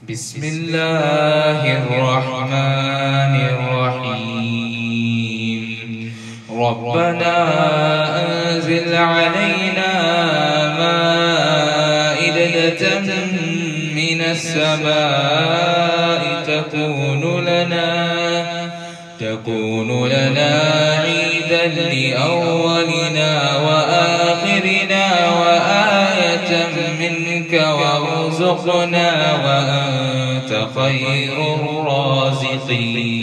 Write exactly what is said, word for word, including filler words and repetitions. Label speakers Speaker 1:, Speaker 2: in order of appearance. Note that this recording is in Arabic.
Speaker 1: بسم الله الرحمن الرحيم ربنا أنزل علينا مائدة من السماء تكون لنا تكون لنا عيدا لأولنا وآخرنا وآية منك وارزقنا وأنت خير الرازقين.